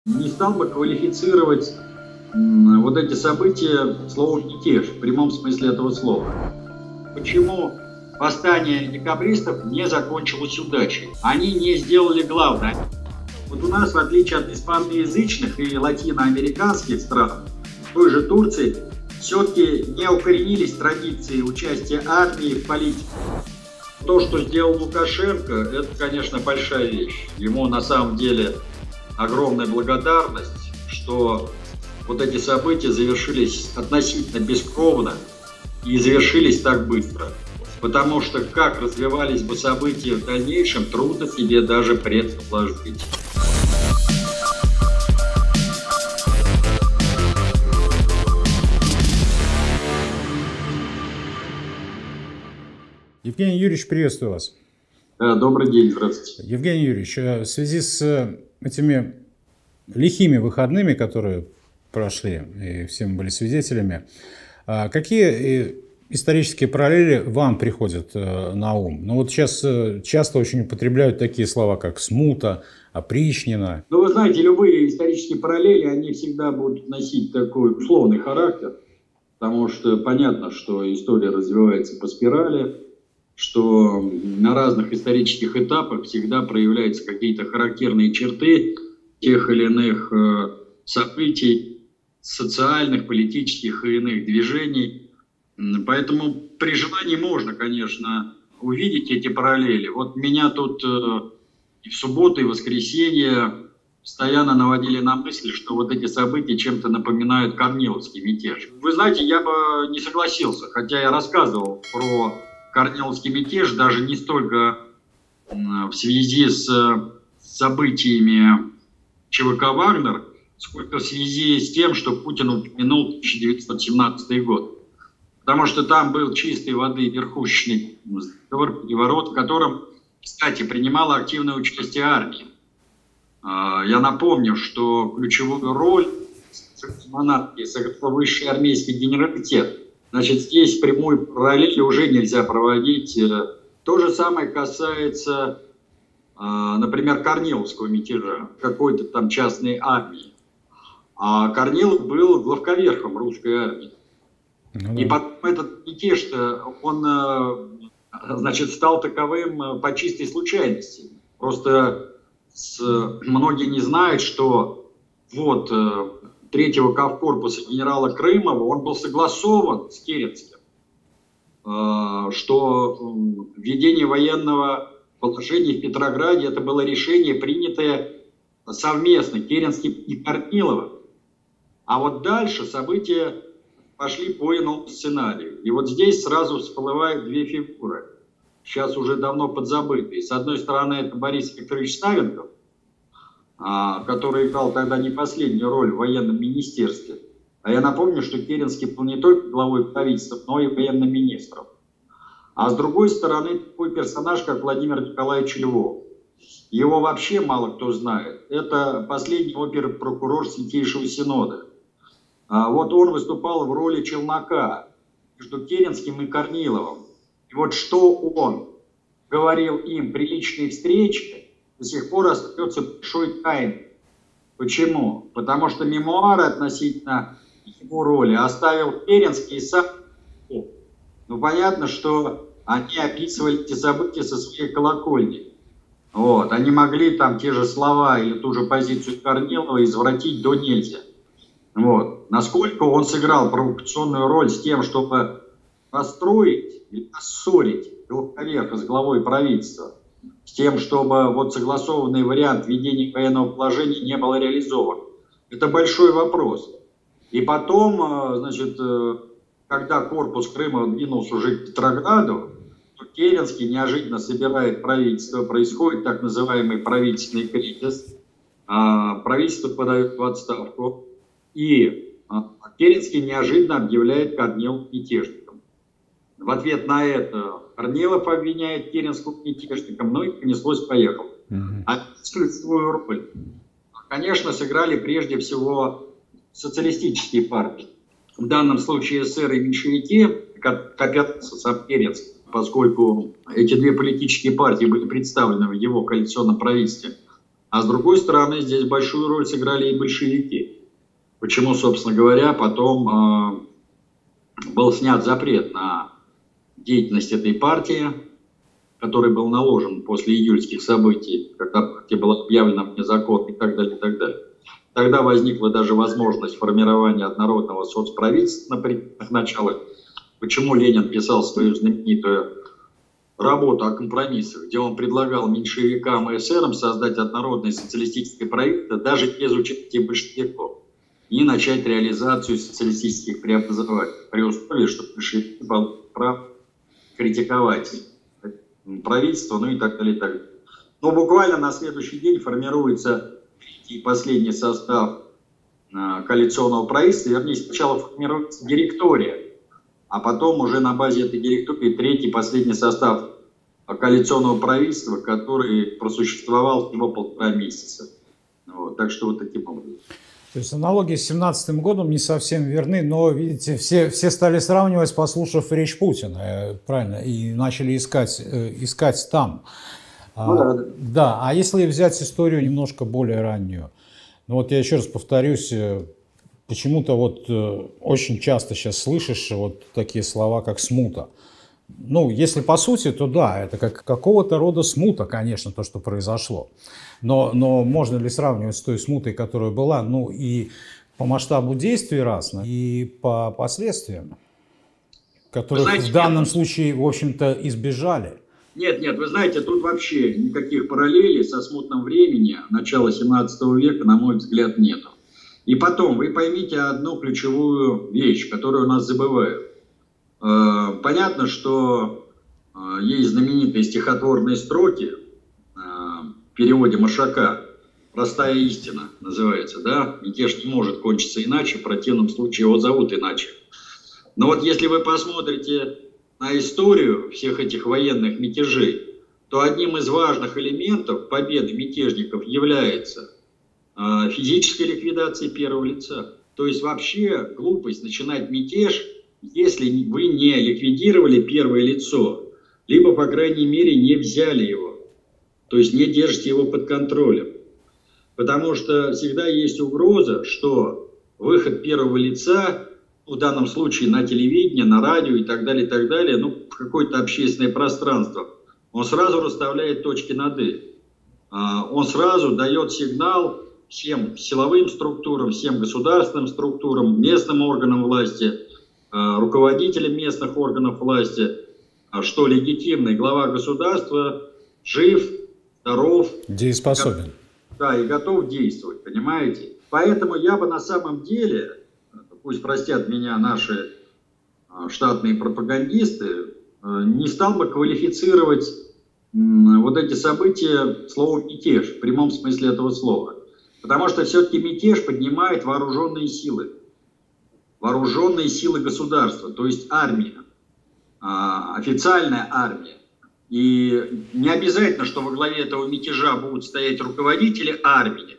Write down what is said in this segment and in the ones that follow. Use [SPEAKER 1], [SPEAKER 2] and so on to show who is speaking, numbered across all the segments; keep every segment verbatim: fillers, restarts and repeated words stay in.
[SPEAKER 1] Не стал бы квалифицировать вот эти события словом «мятеж» в прямом смысле этого слова. Почему восстание декабристов не закончилось удачей? Они не сделали главное. Вот у нас, в отличие от испаноязычных и латиноамериканских стран, в той же Турции, все-таки не укоренились традиции участия армии в политике. То, что сделал Лукашенко, это, конечно, большая вещь. Ему на самом деле огромная благодарность, что вот эти события завершились относительно бескровно и завершились так быстро. Потому что как развивались бы события в дальнейшем, трудно себе даже предположить.
[SPEAKER 2] Евгений Юрьевич, приветствую вас.
[SPEAKER 1] Да, добрый день, здравствуйте.
[SPEAKER 2] Евгений Юрьевич, в связи с этими лихими выходными, которые прошли, и все мы были свидетелями, какие исторические параллели вам приходят на ум? Ну вот сейчас часто очень употребляют такие слова, как смута, опричнина.
[SPEAKER 1] Ну, вы знаете, любые исторические параллели, они всегда будут носить такой условный характер, потому что понятно, что история развивается по спирали, что на разных исторических этапах всегда проявляются какие-то характерные черты тех или иных событий, социальных, политических и иных движений. Поэтому при желании можно, конечно, увидеть эти параллели. Вот меня тут и в субботу, и в воскресенье постоянно наводили на мысль, что вот эти события чем-то напоминают Корниловский мятеж. Вы знаете, я бы не согласился, хотя я рассказывал про Корниловский мятеж даже не столько в связи с событиями ЧВК «Вагнер», сколько в связи с тем, что Путин упомянул тысяча девятьсот семнадцатый год. Потому что там был чистой воды верхушечный переворот, в котором, кстати, принимала активное участие армия. Я напомню, что ключевую роль в монархии сыграл высший армейский генералитет. Значит, здесь прямой параллели уже нельзя проводить. То же самое касается, например, Корниловского мятежа, какой-то там частной армии. А Корнилов был главковерхом русской армии. Ну, да. И потом этот мятеж-то, он, значит, стал таковым по чистой случайности. Просто с, многие не знают, что вот третьего кавкорпуса генерала Крымова, он был согласован с Керенским, что введение военного положения в Петрограде это было решение, принятое совместно Керенским и Корниловым. А вот дальше события пошли по иному сценарию. И вот здесь сразу всплывают две фигуры, сейчас уже давно подзабытые. С одной стороны, это Борис Викторович Савенков, который играл тогда не последнюю роль в военном министерстве. А я напомню, что Керенский был не только главой правительства, но и военным министром. А с другой стороны, такой персонаж, как Владимир Николаевич Львов. Его вообще мало кто знает. Это последний обер-прокурор Святейшего Синода. Вот он выступал в роли челнока между Керенским и Корниловым. И вот что он говорил им при личной встрече, до сих пор остается большой тайной. Почему? Потому что мемуары относительно его роли оставил Керенский и сам. Ну, понятно, что они описывали эти события со своей колокольни. Вот. Они могли там те же слова или ту же позицию Корнилова извратить до нельзя. Вот. Насколько он сыграл провокационную роль с тем, чтобы расстроить или рассорить главковерха с главой правительства, с тем, чтобы вот согласованный вариант введения военного положения не был реализован. Это большой вопрос. И потом, значит, когда корпус Крыма двинулся уже к Петрограду, то Керенский неожиданно собирает правительство, происходит так называемый правительственный кризис, правительство подает в отставку, и Керенский неожиданно объявляет Корнилова мятежником. В ответ на это Корнилов обвиняет Керенского мятежником, ну и понеслось-поехало. Mm-hmm. А ключевую роль, конечно, сыграли прежде всего социалистические партии. В данном случае эсеры и меньшевики, как копятся сам Керенский, поскольку эти две политические партии были представлены в его коалиционном правительстве. А с другой стороны, здесь большую роль сыграли и большевики. Почему, собственно говоря, потом э, был снят запрет на деятельность этой партии, который был наложен после июльских событий, когда партия была объявлена вне закона и так далее, и так далее. Тогда возникла даже возможность формирования однородного соцправительства на предных началах. Почему Ленин писал свою знаменитую работу о компромиссах, где он предлагал меньшевикам и эсерам создать однородное социалистическое правительство даже без участия большевиков и начать реализацию социалистических преобразований при условии, что большевики получат право критиковать правительство, ну и так далее, и так далее. Но буквально на следующий день формируется третий и последний состав э, коалиционного правительства, вернее, сначала формируется директория, а потом уже на базе этой директории третий и последний состав коалиционного правительства, который просуществовал всего полтора месяца. Вот, так что вот таким образом.
[SPEAKER 2] То есть аналогии с семнадцатым годом не совсем верны, но, видите, все, все стали сравнивать, послушав речь Путина, правильно, и начали искать, искать там. Ну, да, да. да, а если взять историю немножко более раннюю, ну вот я еще раз повторюсь, почему-то вот очень часто сейчас слышишь вот такие слова, как смута. Ну, если по сути, то да, это как какого-то рода смута, конечно, то, что произошло. Но, но можно ли сравнивать с той смутой, которая была, ну, и по масштабу действий раз, и по последствиям, которых знаете, в данном нет, случае, в общем-то, избежали?
[SPEAKER 1] Нет, нет, вы знаете, тут вообще никаких параллелей со смутным временем начала семнадцатого века, на мой взгляд, нету. И потом, вы поймите одну ключевую вещь, которую у нас забывают. Понятно, что есть знаменитые стихотворные строки в переводе Машака. «Простая истина» называется, да? Мятеж не может кончиться иначе, в противном случае его зовут иначе. Но вот если вы посмотрите на историю всех этих военных мятежей, то одним из важных элементов победы мятежников является физическая ликвидация первого лица. То есть вообще глупость начинать мятеж, если вы не ликвидировали первое лицо, либо, по крайней мере, не взяли его, то есть не держите его под контролем. Потому что всегда есть угроза, что выход первого лица, в данном случае на телевидение, на радио и так далее, и так далее, ну, в какое-то общественное пространство, он сразу расставляет точки над «и». Он сразу дает сигнал всем силовым структурам, всем государственным структурам, местным органам власти, руководителям местных органов власти, что легитимный глава государства жив, здоров,
[SPEAKER 2] дееспособен.
[SPEAKER 1] Да, и готов действовать, понимаете? Поэтому я бы на самом деле, пусть простят меня наши штатные пропагандисты, не стал бы квалифицировать вот эти события словом «мятеж» в прямом смысле этого слова. Потому что все-таки мятеж поднимает вооруженные силы. Вооруженные силы государства, то есть армия, официальная армия. И не обязательно, что во главе этого мятежа будут стоять руководители армии.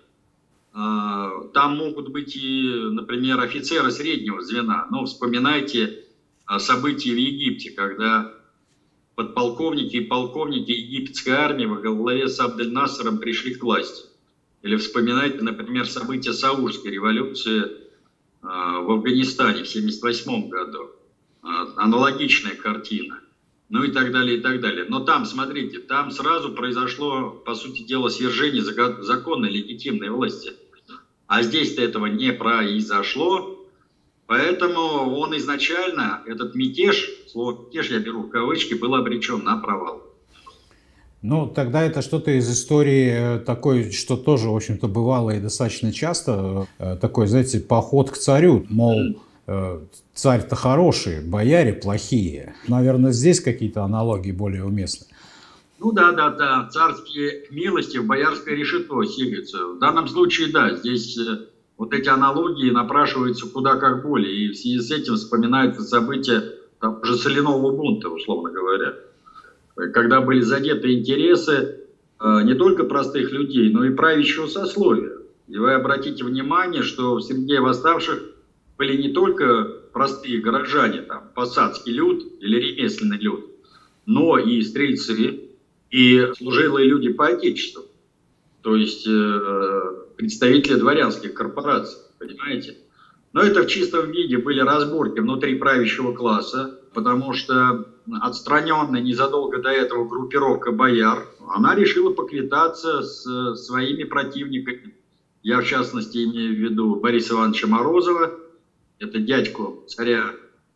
[SPEAKER 1] Там могут быть и, например, офицеры среднего звена. Но вспоминайте события в Египте, когда подполковники и полковники египетской армии во главе с Абдель-Насером пришли к власти. Или вспоминайте, например, события Саурской революции в Афганистане в семьдесят восьмом году. Аналогичная картина. Ну и так далее, и так далее. Но там, смотрите, там сразу произошло, по сути дела, свержение законной, легитимной власти. А здесь-то этого не произошло. Поэтому он изначально, этот мятеж, слово «мятеж» я беру в кавычки, был обречен на провал.
[SPEAKER 2] Ну, тогда это что-то из истории такой, что тоже, в общем-то, бывало и достаточно часто, такой, знаете, поход к царю, мол, царь-то хороший, бояре плохие. Наверное, здесь какие-то аналогии более уместны.
[SPEAKER 1] Ну да, да, да, царские милости в боярское решето силятся. В данном случае, да, здесь вот эти аналогии напрашиваются куда как более. И в связи с этим вспоминаются события того же соляного бунта, условно говоря. Когда были задеты интересы э, не только простых людей, но и правящего сословия. И вы обратите внимание, что в среде восставших были не только простые горожане, там, посадский люд или ремесленный люд, но и стрельцы, и служилые люди по отечеству. то есть э, представители дворянских корпораций, понимаете? Но это в чистом виде были разборки внутри правящего класса, потому что отстраненная незадолго до этого группировка бояр, она решила поквитаться с своими противниками. Я, в частности, имею в виду Бориса Ивановича Морозова, это дядьку царя,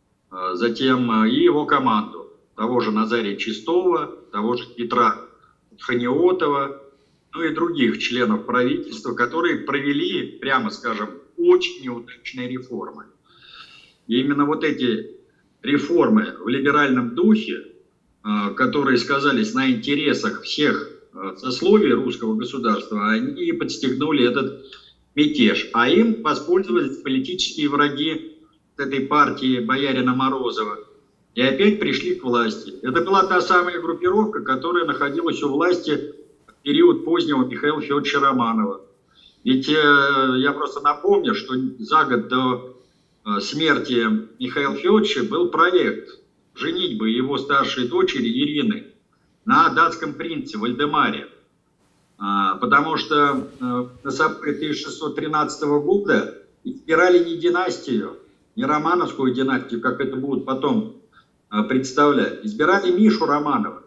[SPEAKER 1] затем и его команду, того же Назария Чистова, того же Петра Ханиотова, ну и других членов правительства, которые провели, прямо скажем, очень неудачные реформы. И именно вот эти реформы в либеральном духе, которые сказались на интересах всех сословий русского государства, они подстегнули этот мятеж. А им воспользовались политические враги этой партии боярина Морозова и опять пришли к власти. Это была та самая группировка, которая находилась у власти в период позднего Михаила Федоровича Романова. Ведь э, я просто напомню, что за год до э, смерти Михаила Федоровича был проект женитьбы его старшей дочери Ирины на датском принце Вальдемаре. А, потому что э, на событии тысяча шестьсот тринадцатого года избирали не династию, не романовскую династию, как это будут потом э, представлять, избирали Мишу Романова.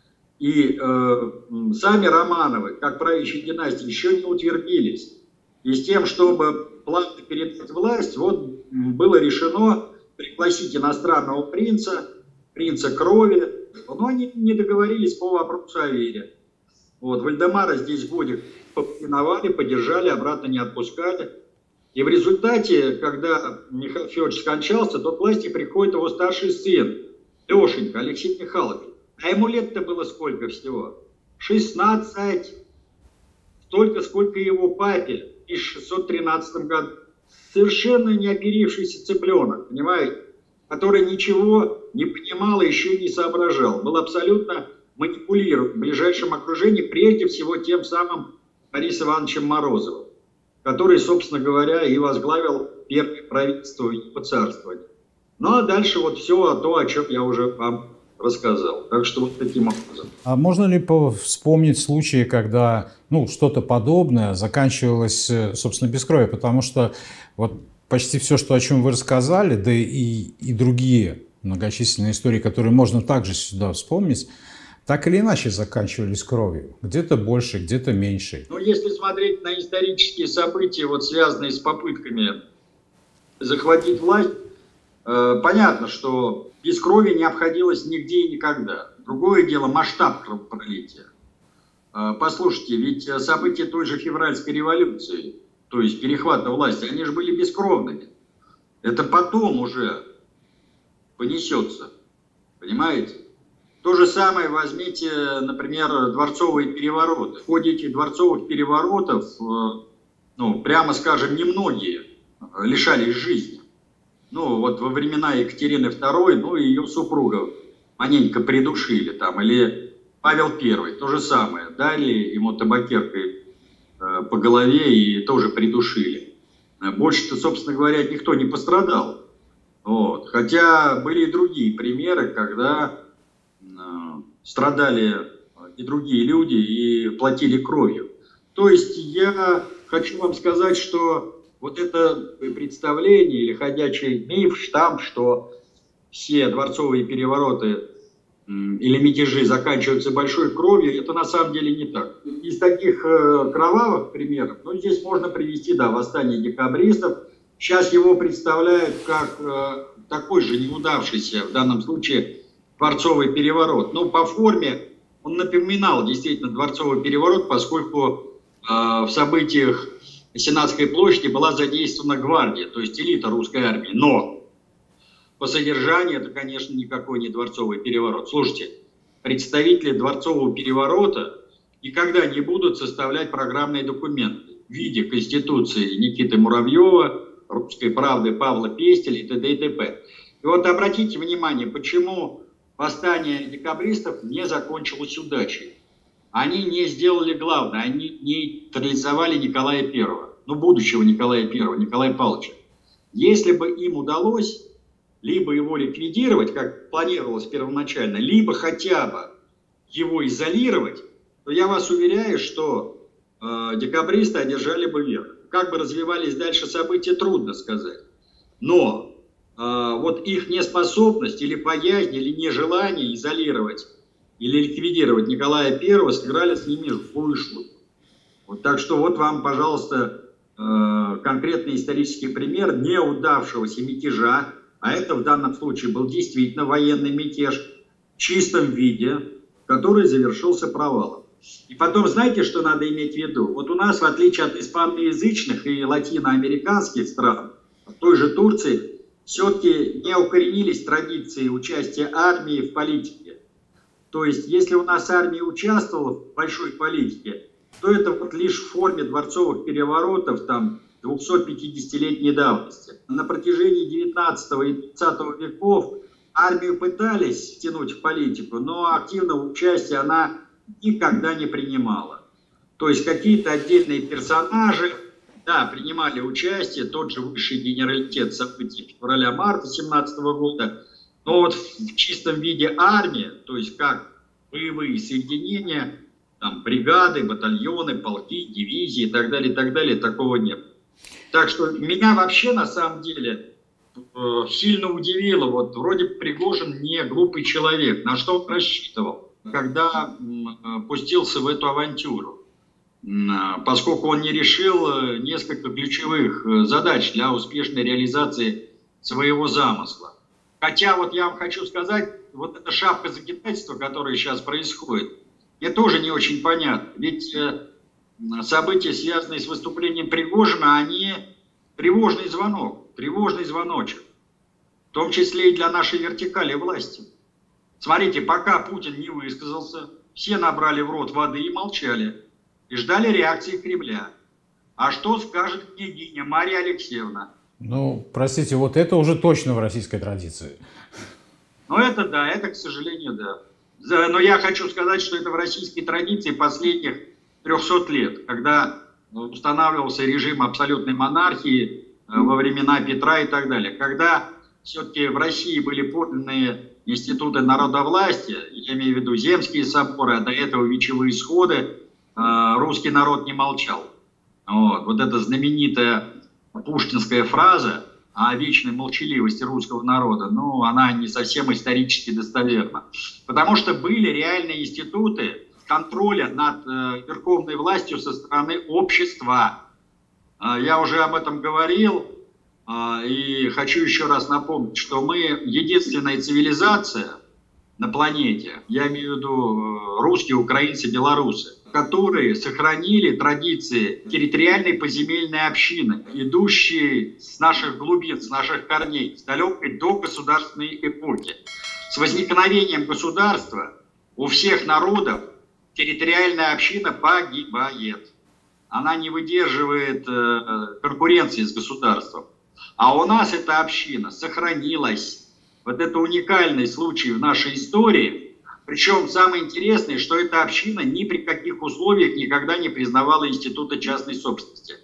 [SPEAKER 1] И э, сами Романовы, как правящие династии, еще не утвердились. И с тем, чтобы плавно передать власть, вот было решено пригласить иностранного принца, принца крови, но они не договорились по вопросу о вере. Вот, Вальдемара здесь годик поминовали, поддержали, обратно не отпускали. И в результате, когда Михаил Федорович скончался, то к власти приходит его старший сын, Лешенька, Алексей Михайлович. А ему лет-то было сколько всего? шестнадцать. Столько, сколько его папе в тысяча шестьсот тринадцатом году. Совершенно не оперившийся цыпленок, понимаете? Который ничего не понимал и еще не соображал. Был абсолютно манипулирован в ближайшем окружении, прежде всего тем самым Борисом Ивановичем Морозовым, который, собственно говоря, и возглавил первое правительство его царствования. Ну а дальше вот все то, о чем я уже вам рассказал. Так что вот таким образом.
[SPEAKER 2] А можно ли вспомнить случаи, когда ну, что-то подобное заканчивалось, собственно, без крови? Потому что вот почти все, что, о чем вы рассказали, да и, и другие многочисленные истории, которые можно также сюда вспомнить, так или иначе заканчивались кровью. Где-то больше, где-то меньше.
[SPEAKER 1] Ну, если смотреть на исторические события, вот связанные с попытками захватить власть, э, понятно, что без крови не обходилось нигде и никогда. Другое дело масштаб кровопролития. Э, послушайте, ведь события той же февральской революции, то есть перехвата власти, они же были бескровными. Это потом уже понесется. Понимаете? То же самое возьмите, например, дворцовые перевороты. В ходе этих дворцовых переворотов, ну, прямо скажем, немногие лишались жизни. Ну, вот во времена Екатерины второй, ну, и ее супруга маленько придушили там, или Павел Первый, то же самое. Дали ему табакеркой по голове и тоже придушили. Больше-то, собственно говоря, никто не пострадал. Вот. Хотя были и другие примеры, когда страдали и другие люди, и платили кровью. То есть я хочу вам сказать, что вот это представление или ходячий миф, штамп, что все дворцовые перевороты или мятежи заканчиваются большой кровью, это на самом деле не так. Из таких кровавых примеров, ну, здесь можно привести, да, восстание декабристов. Сейчас его представляют как такой же неудавшийся, в данном случае, дворцовый переворот. Но по форме он напоминал действительно дворцовый переворот, поскольку э, в событиях Сенатской площади была задействована гвардия, то есть элита русской армии. Но по содержанию это, конечно, никакой не дворцовый переворот. Слушайте, представители дворцового переворота никогда не будут составлять программные документы в виде Конституции Никиты Муравьева, Русской правды Павла Пестеля и т.д. и т.п. И вот обратите внимание, почему восстание декабристов не закончилось удачей. Они не сделали главное, они нейтрализовали Николая Первого, ну, будущего Николая Первого, Николая Павловича. Если бы им удалось либо его ликвидировать, как планировалось первоначально, либо хотя бы его изолировать, то я вас уверяю, что декабристы одержали бы верх. Как бы развивались дальше события, трудно сказать. Но вот их неспособность или боязнь, или нежелание изолировать или ликвидировать Николая Первого сыграли с ними злую шутку. Вот, так что вот вам, пожалуйста, конкретный исторический пример неудавшегося мятежа, а это в данном случае был действительно военный мятеж в чистом виде, который завершился провалом. И потом, знаете, что надо иметь в виду? Вот у нас, в отличие от испаноязычных и латиноамериканских стран, в той же Турции, все-таки не укоренились традиции участия армии в политике. То есть, если у нас армия участвовала в большой политике, то это вот лишь в форме дворцовых переворотов там двухсотпятидесятилетней давности. На протяжении девятнадцатого и двадцатого веков армию пытались втянуть в политику, но активного участия она никогда не принимала. То есть какие-то отдельные персонажи, да, принимали участие, тот же высший генералитет событий февраля-марта семнадцатого года, но вот в чистом виде армия, то есть как боевые соединения, там, бригады, батальоны, полки, дивизии и так далее, и так далее, такого нет. Так что меня вообще на самом деле э, сильно удивило, вот вроде Пригожин не глупый человек, на что он рассчитывал, когда э, пустился в эту авантюру, э, поскольку он не решил несколько ключевых задач для успешной реализации своего замысла. Хотя вот я вам хочу сказать, вот эта шапка закидательства, которая сейчас происходит, мне тоже не очень понятно. Ведь э, события, связанные с выступлением Пригожина, они тревожный звонок, тревожный звоночек. В том числе и для нашей вертикали власти. Смотрите, пока Путин не высказался, все набрали в рот воды и молчали. И ждали реакции Кремля. А что скажет княгиня Мария Алексеевна?
[SPEAKER 2] Ну, простите, вот это уже точно в российской традиции.
[SPEAKER 1] Ну, это да, это, к сожалению, да. Но я хочу сказать, что это в российской традиции последних трехсот лет, когда устанавливался режим абсолютной монархии во времена Петра и так далее. Когда все-таки в России были подлинные институты народовластия, я имею в виду земские соборы, а до этого вечевые сходы, русский народ не молчал. Вот, вот эта знаменитая пушкинская фраза о вечной молчаливости русского народа, ну, она не совсем исторически достоверна. Потому что были реальные институты контроля над э, верховной властью со стороны общества. Э, я уже об этом говорил, э, и хочу еще раз напомнить, что мы единственная цивилизация на планете, я имею в виду э, русские, украинцы, белорусы, которые сохранили традиции территориальной поземельной общины, идущие с наших глубин, с наших корней, с далекой до государственной эпохи. С возникновением государства у всех народов территориальная община погибает. Она не выдерживает э, конкуренции с государством. А у нас эта община сохранилась. Вот это уникальный случай в нашей истории. Причем самое интересное, что эта община ни при каких условиях никогда не признавала института частной собственности.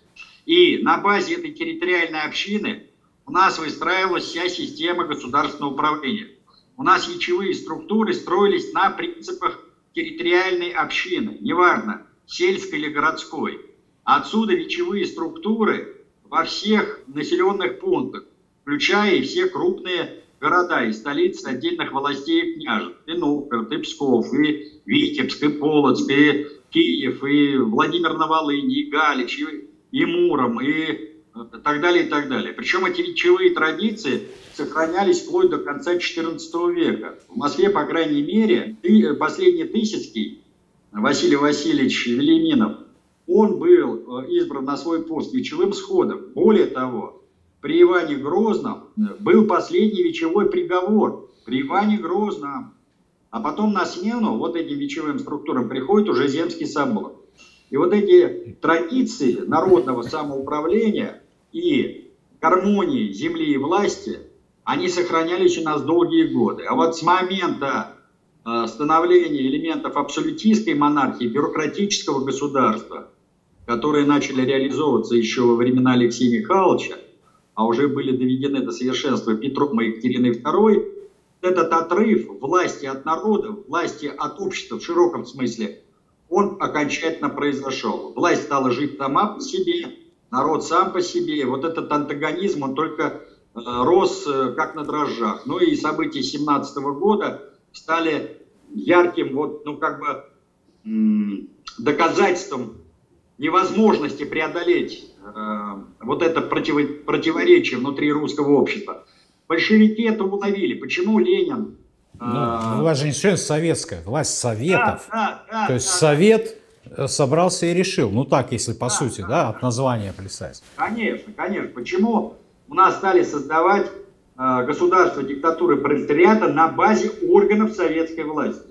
[SPEAKER 1] И на базе этой территориальной общины у нас выстраивалась вся система государственного управления. У нас ячевые структуры строились на принципах территориальной общины, неважно, сельской или городской. Отсюда ячевые структуры во всех населенных пунктах, включая и все крупные города и столицы отдельных властей и княжеств. И Новгород, и Псков, и Витебск, и Полоцк, и Киев, и Владимир на Волыни, и Галич, и, и Муром, и так далее, и так далее. Причем эти речевые традиции сохранялись вплоть до конца четырнадцатого века. В Москве, по крайней мере, последний Тысяцкий, Василий Васильевич Велиминов, он был избран на свой пост вечевым сходом. Более того, при Иване Грозном был последний вечевой приговор. При Иване Грозном. А потом на смену вот этим вечевым структурам приходит уже Земский собор. И вот эти традиции народного самоуправления и гармонии земли и власти, они сохранялись у нас долгие годы. А вот с момента э, становления элементов абсолютистской монархии, бюрократического государства, которые начали реализовываться еще во времена Алексея Михайловича, а уже были доведены до совершенства Петром и Екатериной второй, этот отрыв власти от народа, власти от общества в широком смысле, он окончательно произошел. Власть стала жить сама по себе, народ сам по себе. Вот этот антагонизм, он только рос как на дрожжах. Ну и события семнадцатого года стали ярким, вот, ну как бы доказательством невозможности преодолеть э, вот это против, противоречие внутри русского общества. Большевики это уловили. Почему Ленин... Э,
[SPEAKER 2] ну, власть же не все советская, власть советов.
[SPEAKER 1] Да, да, да,
[SPEAKER 2] То есть
[SPEAKER 1] да,
[SPEAKER 2] совет да. собрался и решил. Ну так, если по
[SPEAKER 1] да,
[SPEAKER 2] сути,
[SPEAKER 1] да,
[SPEAKER 2] да,
[SPEAKER 1] да,
[SPEAKER 2] от названия плясать.
[SPEAKER 1] Конечно, конечно. Почему у нас стали создавать э, государство диктатуры пролетариата на базе органов советской власти?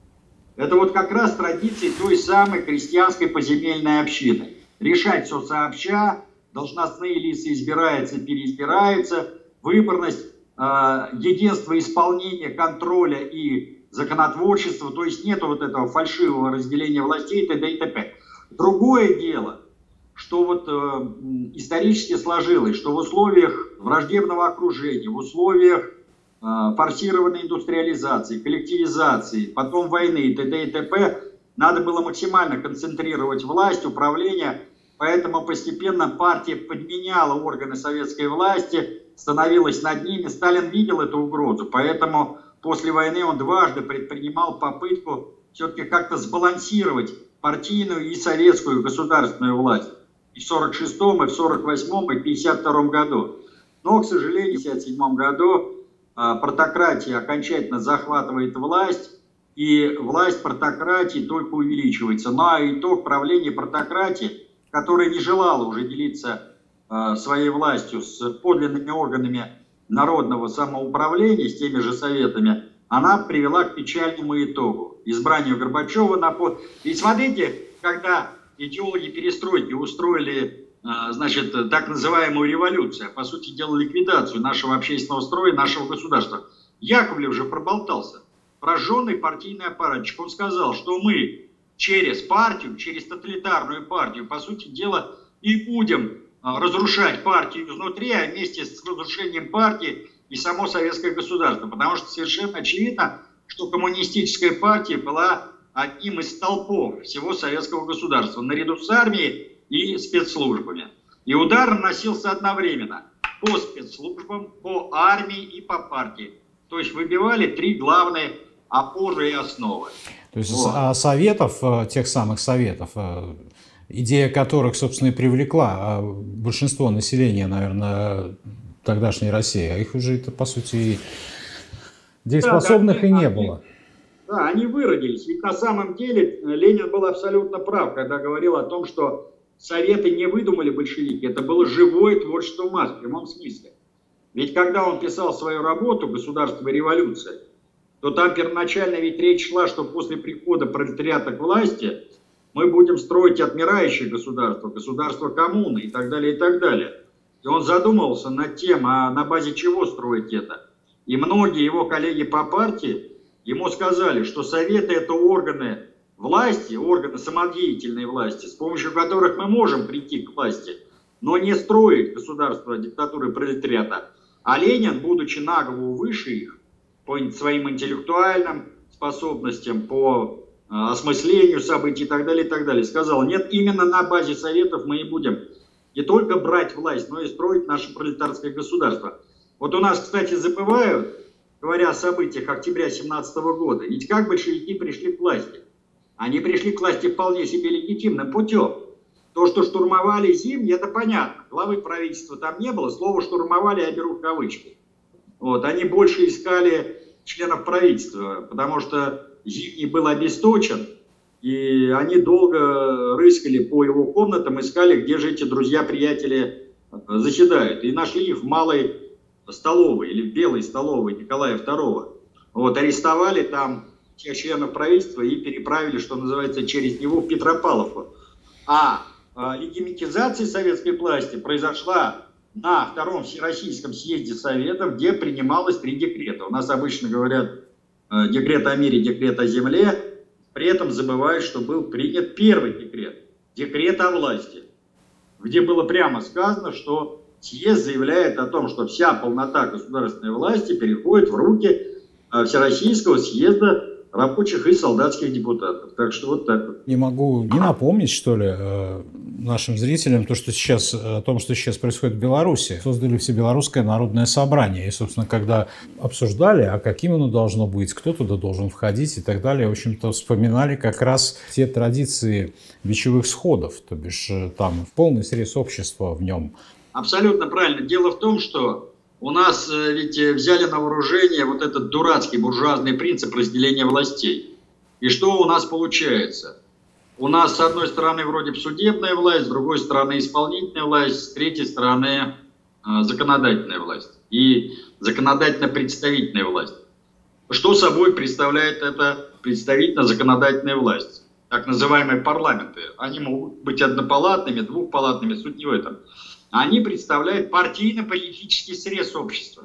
[SPEAKER 1] Это вот как раз традиции той самой крестьянской поземельной общины. Решать все сообща, должностные лица избираются, переизбираются, выборность, э, единство исполнения, контроля и законотворчества, то есть нету вот этого фальшивого разделения властей, т.д. и т.п. Другое дело, что вот э, исторически сложилось, что в условиях враждебного окружения, в условиях форсированной индустриализации, коллективизации, потом войны и т.д. и т.п. надо было максимально концентрировать власть, управление, поэтому постепенно партия подменяла органы советской власти, становилась над ними. Сталин видел эту угрозу, поэтому после войны он дважды предпринимал попытку все-таки как-то сбалансировать партийную и советскую государственную власть. И в сорок шестом, и в сорок восьмом, и в пятьдесят втором году. Но, к сожалению, в пятьдесят седьмом году партократия окончательно захватывает власть, и власть партократии только увеличивается. Ну а итог правления партократии, которая не желала уже делиться э, своей властью с подлинными органами народного самоуправления, с теми же советами, она привела к печальному итогу. Избранию Горбачева на пост. Ведь смотрите, когда идеологи перестройки устроили значит, так называемую революцию, по сути дела ликвидацию нашего общественного строя, нашего государства. Яковлев же проболтался, прожженный партийный аппаратчик. Он сказал, что мы через партию, через тоталитарную партию, по сути дела, и будем разрушать партию изнутри, а вместе с разрушением партии и само советское государство. Потому что совершенно очевидно, что коммунистическая партия была одним из столпов всего советского государства, наряду с армией и спецслужбами. И удар наносился одновременно по спецслужбам, по армии и по партии. То есть выбивали три главные опоры и основы.
[SPEAKER 2] То есть вот. Советов, тех самых советов, идея которых, собственно, и привлекла большинство населения, наверное, тогдашней России, а их уже, это, по сути, дееспособных да, да, и не они, было.
[SPEAKER 1] Да, они выродились. Ведь на самом деле Ленин был абсолютно прав, когда говорил о том, что Советы не выдумали большевики, это было живое творчество масс, в прямом смысле. Ведь когда он писал свою работу «Государство и революция», то там первоначально ведь речь шла, что после прихода пролетариата к власти мы будем строить отмирающее государство, государство коммуны и так далее, и так далее. И он задумывался над тем, а на базе чего строить это. И многие его коллеги по партии ему сказали, что Советы – это органы власти, органы самодеятельной власти, с помощью которых мы можем прийти к власти, но не строить государство диктатуры пролетариата. А Ленин, будучи на голову выше их, по своим интеллектуальным способностям, по э, осмыслению событий и так далее, и так далее, сказал, нет, именно на базе Советов мы и будем не только брать власть, но и строить наше пролетарское государство. Вот у нас, кстати, забывают, говоря о событиях октября семнадцатого года, ведь как большевики пришли к власти? Они пришли к власти вполне себе легитимным путем. То, что штурмовали Зимний, это понятно. Главы правительства там не было. Слово «штурмовали» я беру в кавычки. Вот. Они больше искали членов правительства, потому что Зимний был обесточен, и они долго рыскали по его комнатам, искали, где же эти друзья-приятели заседают. И нашли их в малой столовой, или в белой столовой Николая второго. Вот. Арестовали там тех членов правительства и переправили, что называется, через него в Петропавловку. А, а легитимизация советской власти произошла на втором Всероссийском съезде Советов, где принималось три декрета. У нас обычно говорят э, декрет о мире, декрет о земле, при этом забывают, что был принят первый декрет, декрет о власти, где было прямо сказано, что съезд заявляет о том, что вся полнота государственной власти переходит в руки э, Всероссийского съезда рабочих и солдатских депутатов. Так что вот так вот.
[SPEAKER 2] Не могу не напомнить, что ли, нашим зрителям то, что сейчас, о том, что сейчас происходит в Беларуси. Создали Всебелорусское народное собрание. И, собственно, когда обсуждали, а каким оно должно быть, кто туда должен входить и так далее, в общем-то, вспоминали как раз те традиции вечевых сходов, то бишь там полный срез общества в нем.
[SPEAKER 1] Абсолютно правильно. Дело в том, что у нас ведь взяли на вооружение вот этот дурацкий буржуазный принцип разделения властей. И что у нас получается? У нас с одной стороны вроде бы судебная власть, с другой стороны исполнительная власть, с третьей стороны э, законодательная власть и законодательно-представительная власть. Что собой представляет эта представительно-законодательная власть? Так называемые парламенты. Они могут быть однопалатными, двухпалатными, суть не в этом. Они представляют партийно-политический срез общества.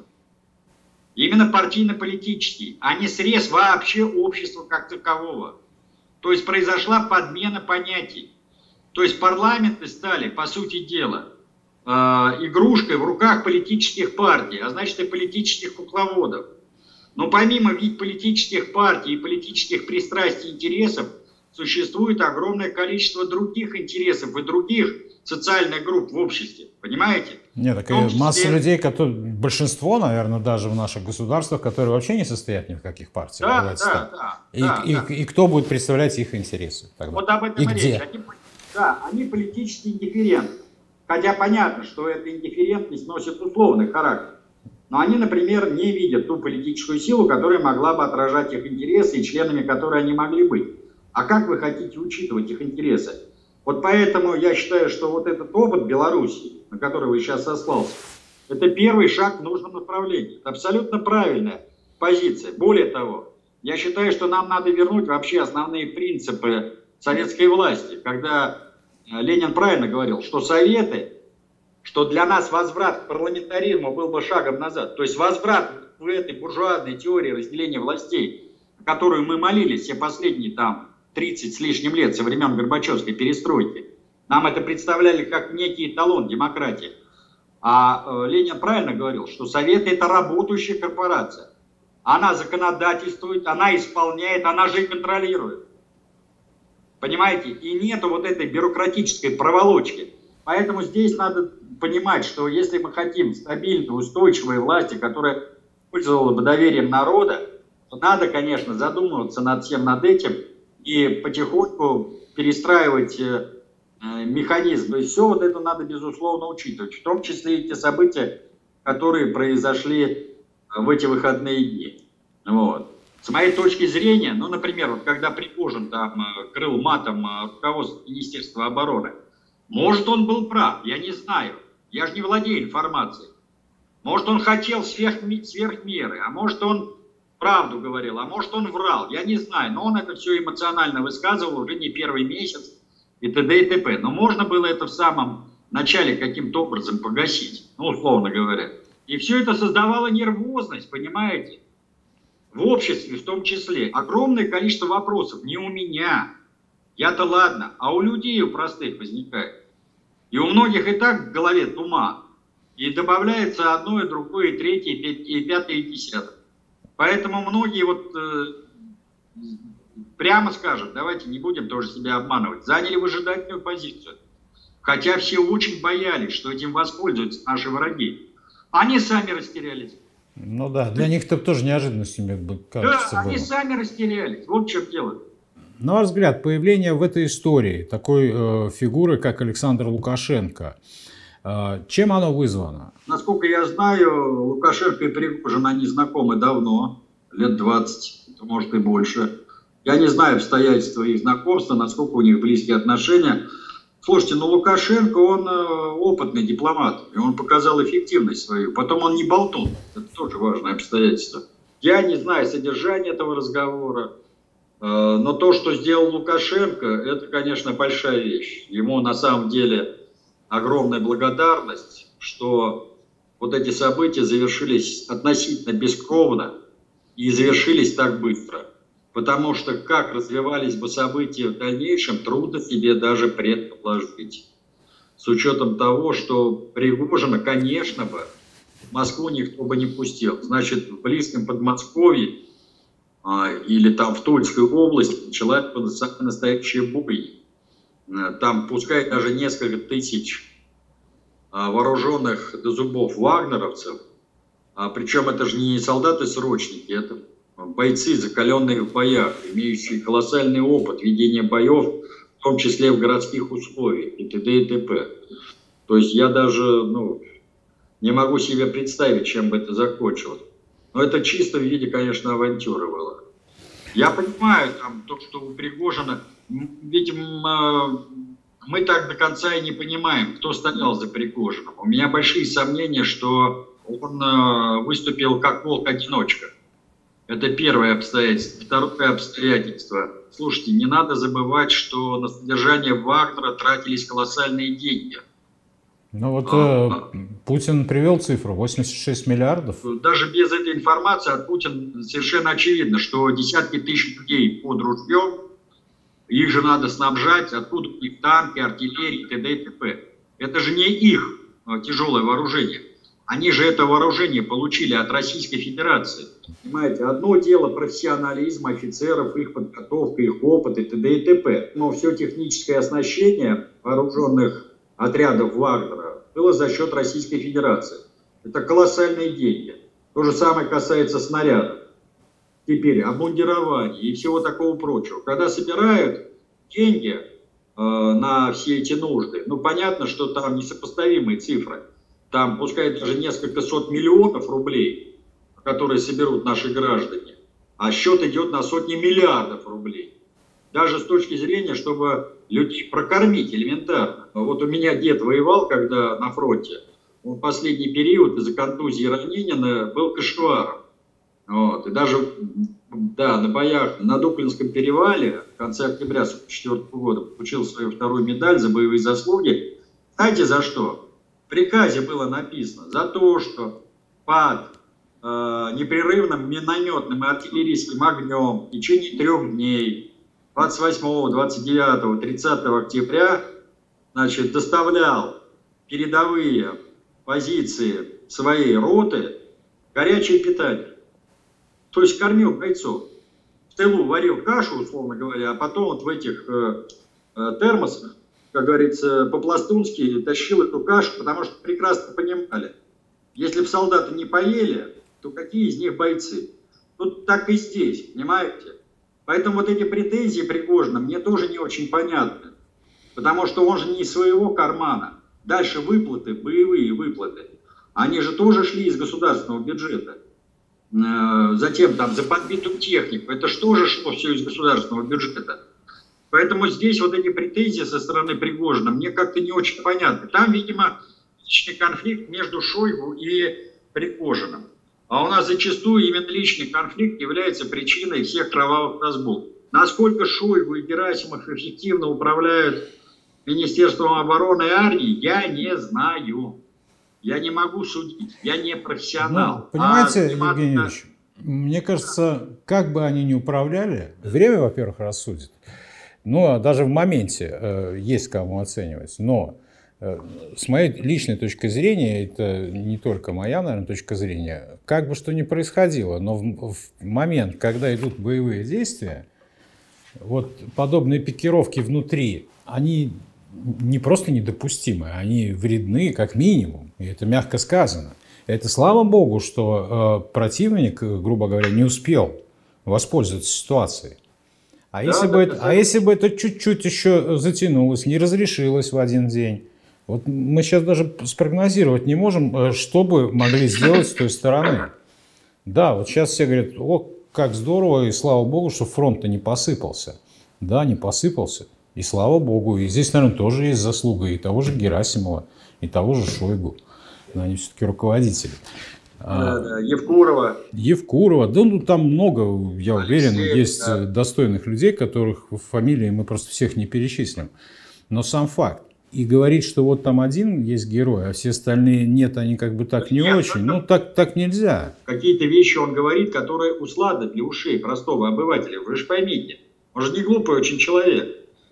[SPEAKER 1] Именно партийно-политический, а не срез вообще общества как такового. То есть произошла подмена понятий. То есть парламенты стали, по сути дела, э, игрушкой в руках политических партий, а значит и политических кукловодов. Но помимо ведь политических партий и политических пристрастий и интересов, существует огромное количество других интересов и других социальных групп в обществе. Понимаете?
[SPEAKER 2] Нет, так и масса людей, которые, большинство, наверное, даже в наших государствах, которые вообще не состоят ни в каких партиях.
[SPEAKER 1] Да, да, да,
[SPEAKER 2] и,
[SPEAKER 1] да,
[SPEAKER 2] и,
[SPEAKER 1] да.
[SPEAKER 2] И, и кто будет представлять их интересы тогда?
[SPEAKER 1] Вот об этом
[SPEAKER 2] и
[SPEAKER 1] и
[SPEAKER 2] где?
[SPEAKER 1] речь. Они, да, они политически индифферентны. Хотя понятно, что эта индифферентность носит условный характер. Но они, например, не видят ту политическую силу, которая могла бы отражать их интересы и членами которой они могли быть. А как вы хотите учитывать их интересы? Вот поэтому я считаю, что вот этот опыт Беларуси, на который вы сейчас сослался, это первый шаг в нужном направлении. Это абсолютно правильная позиция. Более того, я считаю, что нам надо вернуть вообще основные принципы советской власти. Когда Ленин правильно говорил, что советы, что для нас возврат к парламентаризму был бы шагом назад. То есть возврат в этой буржуазной теории разделения властей, на которую мы молились все последние там тридцать с лишним лет со времен Горбачевской перестройки. Нам это представляли как некий эталон демократии. А э, Ленин правильно говорил, что Советы — это работающая корпорация. Она законодательствует, она исполняет, она же и контролирует. Понимаете? И нету вот этой бюрократической проволочки. Поэтому здесь надо понимать, что если мы хотим стабильной, устойчивой власти, которая пользовалась бы доверием народа, то надо, конечно, задумываться над всем над этим и потихоньку перестраивать э, механизм. То есть все вот это надо, безусловно, учитывать. В том числе и те события, которые произошли в эти выходные дни. Вот. С моей точки зрения, ну, например, вот когда Пригожин там крыл матом руководство Министерства обороны, может, он был прав, я не знаю. Я же не владею информацией. Может, он хотел сверх, сверх меры, а может, он правду говорил, а может, он врал, я не знаю. Но он это все эмоционально высказывал уже не первый месяц и т.д. и т.п. Но можно было это в самом начале каким-то образом погасить, ну, условно говоря. И все это создавало нервозность, понимаете? В обществе в том числе. Огромное количество вопросов не у меня. Я-то ладно, а у людей, у простых возникает. И у многих и так в голове туман. И добавляется одно, и другое, и третье, и пятое, и десятое. Поэтому многие вот, э, прямо скажем, давайте не будем тоже себя обманывать, заняли выжидательную позицию. Хотя все очень боялись, что этим воспользуются наши враги. Они сами растерялись.
[SPEAKER 2] Ну да, для них это тоже неожиданностью, кажется,
[SPEAKER 1] Да, они
[SPEAKER 2] было.
[SPEAKER 1] сами растерялись. Вот в чем дело.
[SPEAKER 2] На ваш взгляд, появление в этой истории такой э, фигуры, как Александр Лукашенко, э, чем оно вызвано?
[SPEAKER 1] Насколько я знаю, Лукашенко и Пригожин, они знакомы давно, лет двадцать, может и больше. Я не знаю обстоятельства их знакомства, насколько у них близкие отношения. Слушайте, ну Лукашенко, он э, опытный дипломат, и он показал эффективность свою. Потом он не болтун, это тоже важное обстоятельство. Я не знаю содержания этого разговора, э, но то, что сделал Лукашенко, это, конечно, большая вещь. Ему на самом деле огромная благодарность, что вот эти события завершились относительно бескровно и завершились так быстро. Потому что как развивались бы события в дальнейшем, трудно себе даже предположить. С учетом того, что Пригожина, конечно бы, в Москву никто бы не пустил. Значит, в близком Подмосковье или там в Тульской области началась самая настоящая бой. Там пускай даже несколько тысяч вооруженных до зубов вагнеровцев, причем это же не солдаты-срочники, это бойцы, закаленные в боях, имеющие колоссальный опыт ведения боев, в том числе в городских условиях, и т.д. и т.п. То есть я даже ну, не могу себе представить, чем бы это закончилось. Но это чисто в виде, конечно, авантюры было. Я понимаю, там, то, что у Пригожина, ведь мы так до конца и не понимаем, кто стоял за Пригожиным. У меня большие сомнения, что он выступил как волк-одиночка. Это первое обстоятельство. Второе обстоятельство. Слушайте, не надо забывать, что на содержание Вагнера тратились колоссальные деньги.
[SPEAKER 2] Ну вот а, э, Путин привел цифру восемьдесят шесть миллиардов.
[SPEAKER 1] Даже без этой информации от Путина совершенно очевидно, что десятки тысяч людей под ружьем, их же надо снабжать, откуда у них танки, артиллерии, т.д. и т.п. Это же не их тяжелое вооружение. Они же это вооружение получили от Российской Федерации. Понимаете, одно дело профессионализм офицеров, их подготовка, их опыт и т.д. и т.п. Но все техническое оснащение вооруженных отрядов Вагнера было за счет Российской Федерации. Это колоссальные деньги. То же самое касается снарядов. Теперь обмундирование и всего такого прочего. Когда собирают деньги э, на все эти нужды, ну понятно, что там несопоставимые цифры. Там пускай даже несколько сот миллионов рублей, которые соберут наши граждане, а счет идет на сотни миллиардов рублей. Даже с точки зрения, чтобы людей прокормить элементарно. Вот у меня дед воевал, когда на фронте. Он в последний период из-за контузии и ранения был кошеваром. Вот. И даже да, на боях на Дуклинском перевале в конце октября тысяча девятьсот сорок четвёртого года получил свою вторую медаль за боевые заслуги. Знаете за что? В приказе было написано за то, что под э, непрерывным минометным и артиллерийским огнем в течение трех дней двадцать восьмого, двадцать девятого, тридцатого октября значит, доставлял передовые позиции своей роты горячее питание. То есть кормил бойцов. В тылу варил кашу, условно говоря, а потом вот в этих э, э, термосах, как говорится, по-пластунски тащил эту кашу, потому что прекрасно понимали, если бы солдаты не поели, то какие из них бойцы? Тут так и здесь, понимаете? Поэтому вот эти претензии Пригожина мне тоже не очень понятны. Потому что он же не из своего кармана. Дальше выплаты, боевые выплаты, они же тоже шли из государственного бюджета. Затем там за подбитую технику, это что же шло все из государственного бюджета. Поэтому здесь вот эти претензии со стороны Пригожина мне как-то не очень понятны. Там, видимо, личный конфликт между Шойгу и Пригожиным. А у нас зачастую именно личный конфликт является причиной всех кровавых разборок. Насколько Шойгу и Герасимов эффективно управляют Министерством обороны и армией, я не знаю. Я не могу судить, я не профессионал.
[SPEAKER 2] Ну, понимаете, а Евгений Юрьевич, мне кажется, как бы они ни управляли, время, во-первых, рассудит. Ну, а даже в моменте э, есть кому оценивать. Но э, с моей личной точки зрения, это не только моя, наверное, точка зрения, как бы что ни происходило, но в, в момент, когда идут боевые действия, вот подобные пикировки внутри, они не просто недопустимы, они вредны как минимум. И это мягко сказано. Это слава богу, что э, противник, грубо говоря, не успел воспользоваться ситуацией. А, да, если, да, бы это, а если бы это чуть-чуть еще затянулось, не разрешилось в один день, вот мы сейчас даже спрогнозировать не можем, что бы могли сделать с той стороны. Да, вот сейчас все говорят, о, как здорово, и слава богу, что фронт-то не посыпался. Да, не посыпался. И слава богу, и здесь, наверное, тоже есть заслуга и того же Герасимова, и того же Шойгу. Но они все-таки руководители.
[SPEAKER 1] Да, да. Евкурова.
[SPEAKER 2] Евкурова. Да, ну там много, я уверен, Алексей, есть да. достойных людей, которых фамилии мы просто всех не перечислим. Но сам факт. И говорить, что вот там один есть герой, а все остальные нет, они как бы так не нет, очень. Ну, так, так нельзя.
[SPEAKER 1] Какие-то вещи он говорит, которые услада для ушей простого обывателя. Вы же поймите, он же не глупый очень человек.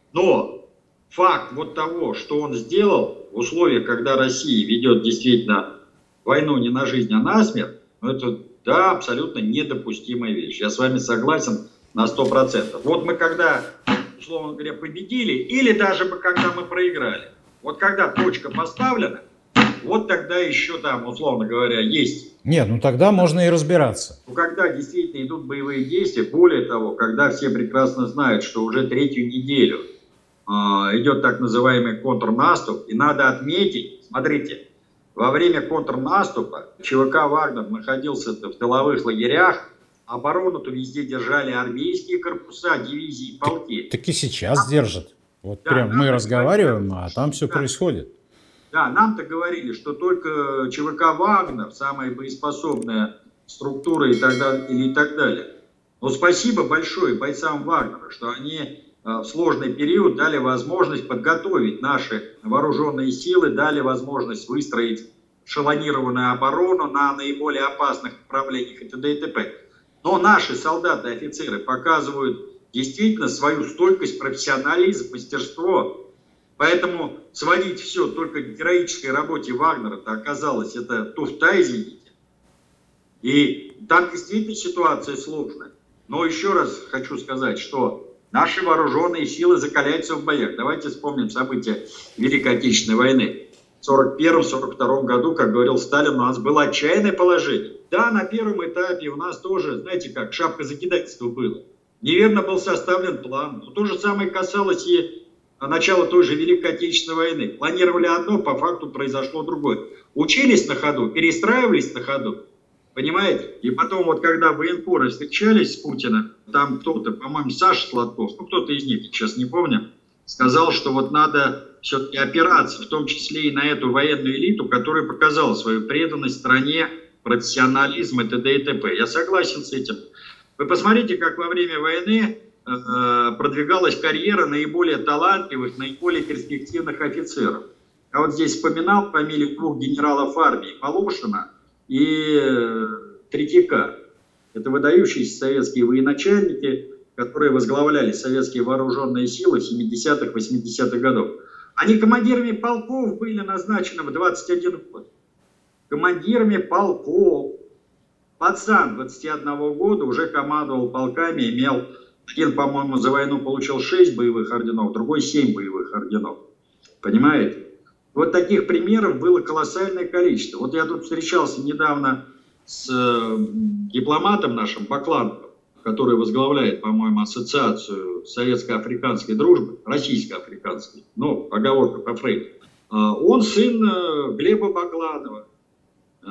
[SPEAKER 1] Но факт вот того, что он сделал в условиях, когда Россия ведет действительно войну не на жизнь, а на смерть, ну это Да, абсолютно недопустимая вещь. Я с вами согласен на сто процентов. Вот мы когда, условно говоря, победили, или даже бы когда мы проиграли, вот когда точка поставлена, вот тогда еще там, условно говоря, есть...
[SPEAKER 2] Нет, ну тогда можно и разбираться.
[SPEAKER 1] Ну, когда действительно идут боевые действия, более того, когда все прекрасно знают, что уже третью неделю э, идет так называемый контрнаступ, и надо отметить, смотрите, во время контрнаступа ЧВК «Вагнер» находился в тыловых лагерях, оборону-то везде держали армейские корпуса, дивизии, полки.
[SPEAKER 2] Так, так и сейчас держат. Вот
[SPEAKER 1] да,
[SPEAKER 2] прям мы разговариваем,
[SPEAKER 1] говорили,
[SPEAKER 2] а там все
[SPEAKER 1] да.
[SPEAKER 2] происходит.
[SPEAKER 1] Да, нам-то говорили, что только ЧВК «Вагнер» самая боеспособная структура и так далее. И так далее. Но спасибо большое бойцам «Вагнера», что они в сложный период дали возможность подготовить наши вооруженные силы, дали возможность выстроить эшелонированную оборону на наиболее опасных направлениях и т.д. и т.п. Но наши солдаты и офицеры показывают действительно свою стойкость, профессионализм, мастерство. Поэтому сводить все только к героической работе Вагнера-то оказалось, это туфта, извините. И там действительно ситуация сложная. Но еще раз хочу сказать, что наши вооруженные силы закаляются в боях. Давайте вспомним события Великой Отечественной войны. В сорок первом — сорок втором году, как говорил Сталин, у нас было отчаянное положение. Да, на первом этапе у нас тоже, знаете как, шапка закидательства было. Неверно был составлен план. Но то же самое касалось и начала той же Великой Отечественной войны. Планировали одно, по факту произошло другое. Учились на ходу, перестраивались на ходу. Понимаете? И потом, вот когда военкоры встречались с Путиным, там кто-то, по-моему, Саша Сладков, ну кто-то из них, сейчас не помню, сказал, что вот надо все-таки опираться, в том числе и на эту военную элиту, которая показала свою преданность стране, профессионализм и т.д. и т.п. Я согласен с этим. Вы посмотрите, как во время войны э, продвигалась карьера наиболее талантливых, наиболее перспективных офицеров. Я вот здесь вспоминал фамилию двух генералов армии, Полушина и э, Третьяка. Это выдающиеся советские военачальники, которые возглавляли советские вооруженные силы в семидесятых — восьмидесятых годов. Они командирами полков были назначены в двадцать один год. Командирами полков. Пацан двадцати одного года уже командовал полками, имел, один, по-моему, за войну получил шесть боевых орденов, другой семь боевых орденов. Понимаете? Вот таких примеров было колоссальное количество. Вот я тут встречался недавно с э, дипломатом нашим, Баклановым, который возглавляет, по-моему, ассоциацию советско-африканской дружбы, российско-африканской, ну, оговорка по Фрейду. Э, он сын э, Глеба Бакланова, э,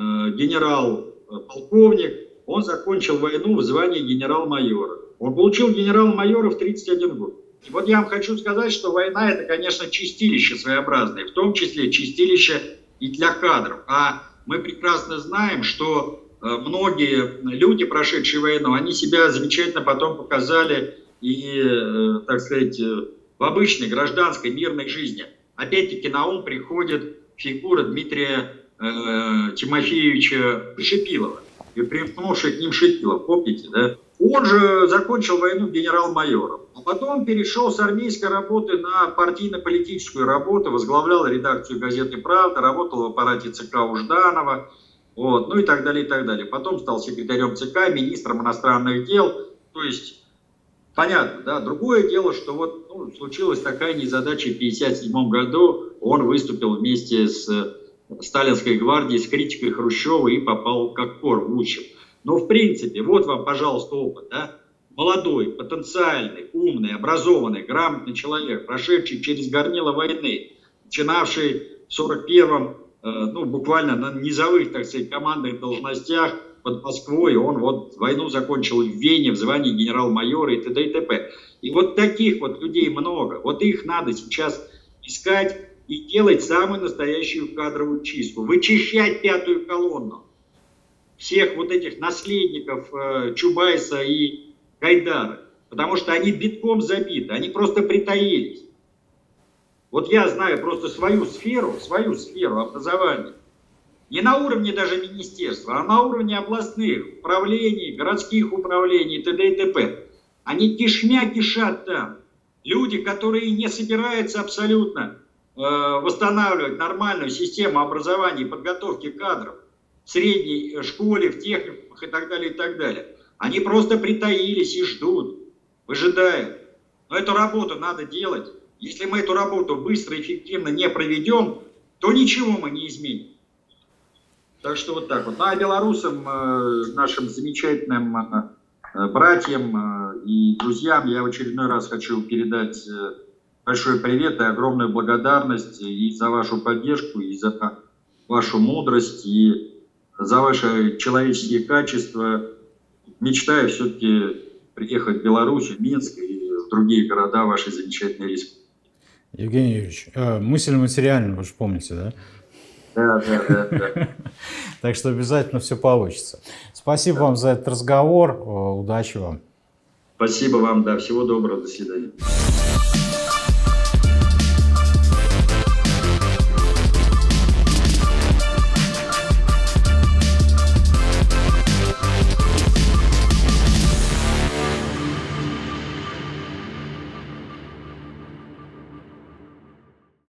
[SPEAKER 1] генерал-полковник. Он закончил войну в звании генерал-майора. Он получил генерал-майора в тридцать один год. И вот я вам хочу сказать, что война — это, конечно, чистилище своеобразное, в том числе чистилище и для кадров. А мы прекрасно знаем, что многие люди, прошедшие войну, они себя замечательно потом показали и, так сказать, в обычной гражданской мирной жизни. Опять-таки на ум приходит фигура Дмитрия э, Тимофеевича Шипилова, и примкнувший к ним Шипилов, помните, да? Он же закончил войну генерал-майором, а потом перешел с армейской работы на партийно-политическую работу, возглавлял редакцию газеты «Правда», работал в аппарате ЦК у Жданова, вот, ну и так далее, и так далее. Потом стал секретарем ЦК, министром иностранных дел, то есть, понятно, да. Другое дело, что вот ну, случилась такая незадача в пятьдесят седьмом году, он выступил вместе с Сталинской гвардией, с критикой Хрущева и попал как кор в Учеб. Но в принципе, вот вам, пожалуйста, опыт, да? Молодой, потенциальный, умный, образованный, грамотный человек, прошедший через горнило войны, начинавший в сорок первом, э, ну, буквально на низовых, так сказать, командных должностях под Москвой, он вот войну закончил в Вене в звании генерал-майора и т.д. и т.п. И вот таких вот людей много, вот их надо сейчас искать и делать самую настоящую кадровую чистку, вычищать пятую колонну всех вот этих наследников э, Чубайса и Гайдара, потому что они битком забиты, они просто притаились. Вот я знаю просто свою сферу, свою сферу образования, не на уровне даже министерства, а на уровне областных управлений, городских управлений, т.д. и т.п. Они кишмя кишат там. Люди, которые не собираются абсолютно э, восстанавливать нормальную систему образования и подготовки кадров. в средней школе, в техникумах и так далее, и так далее. Они просто притаились и ждут, выжидают. Но эту работу надо делать. Если мы эту работу быстро и эффективно не проведем, то ничего мы не изменим. Так что вот так вот. Ну, а белорусам, нашим замечательным братьям и друзьям я в очередной раз хочу передать большой привет и огромную благодарность и за вашу поддержку, и за вашу мудрость, и за ваши человеческие качества. Мечтаю все-таки приехать в Беларусь, в Минск и в другие города вашей замечательной республики.
[SPEAKER 2] Евгений Юрьевич, мысль материальная, вы же помните, да?
[SPEAKER 1] Да, да, да, да.
[SPEAKER 2] Так что обязательно все получится. Спасибо вам за этот разговор. Удачи вам.
[SPEAKER 1] Спасибо вам, да. Всего доброго. До свидания.